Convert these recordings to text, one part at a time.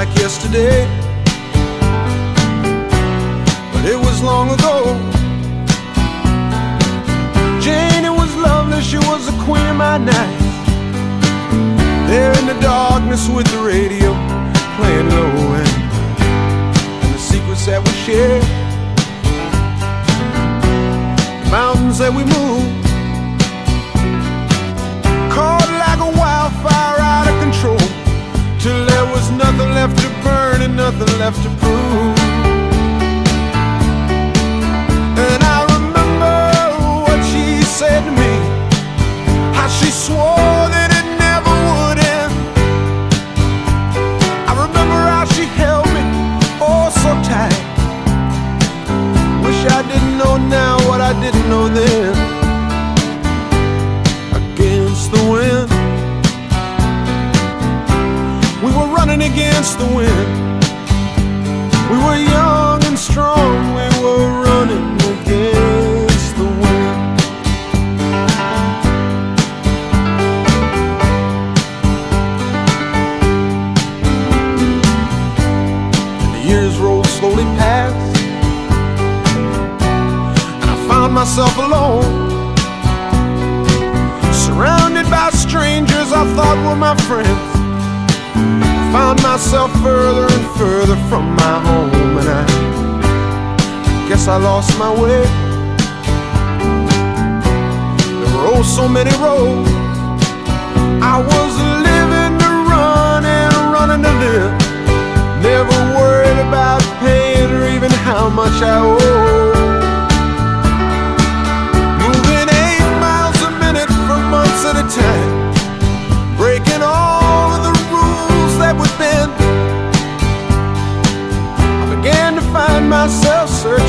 like yesterday, but it was long ago. Jane, it was lovely, she was the queen of my night. There in the darkness with the radio playing low, and the secrets that we shared, the mountains that we moved, caught like a wildfire out of control, till there was nothing left to burn and nothing left to prove. And I remember what she said to me, how she swore that it never would end. I remember how she held me, oh so tight. Wish I didn't know now what I didn't know then. Against the wind, we were running against the wind. We were young and strong, we were running against the wind. And the years rolled slowly past, and I found myself alone, surrounded by strangers I thought were my friends. Found myself further and further from my home, and I guess I lost my way. There were oh so many roads. I was living to run and running to live, never worried about paying or even how much I owed. Moving 8 miles a minute for months at a time, breaking all of the rules that would bend. I began to find myself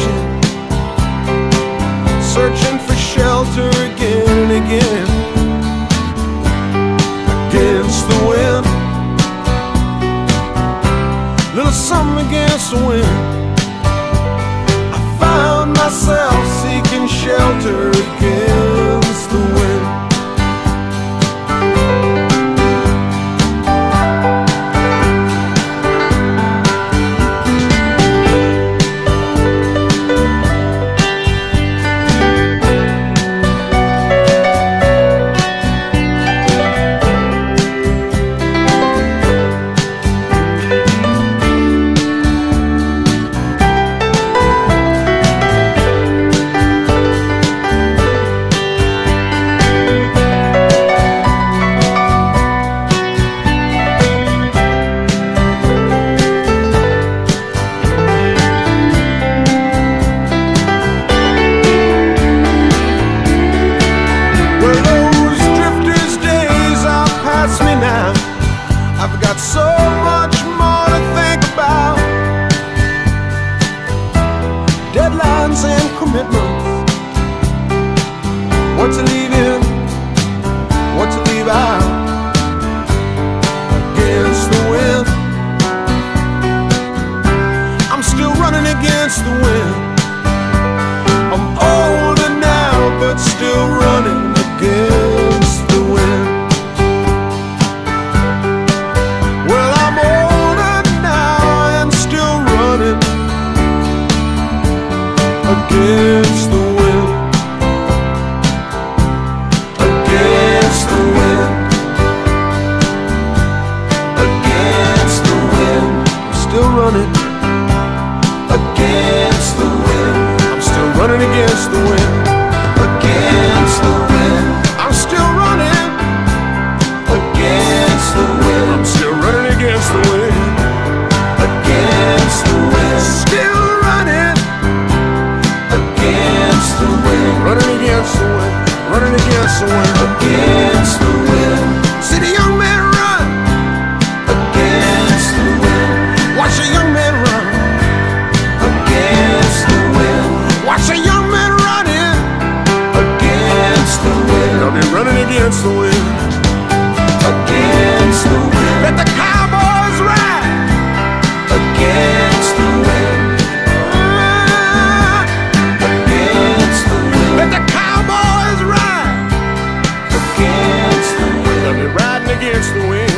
searching for shelter again and again. Against the wind, little something against the wind. I found myself seeking shelter against the wind. I've got so much more to think about, deadlines and commitments, what to leave in, what to leave out. Against the wind, I'm still running against the wind. I'm older now, but still running against the wind. Against the wind, against the wind, against the wind. I'm still running against the wind. I'm still running against the wind. Against the wind, I'm still running against the wind. I'm still running against the wind. Against the wind, still running against the wind, running against the wind, running against the wind, against the wind. See the young man run against the wind. Watch a young man run against the wind. Watch a young man running against the wind. I'll be running against the wind, against the wind. Let the cowboys ride against the wind. Against the wind.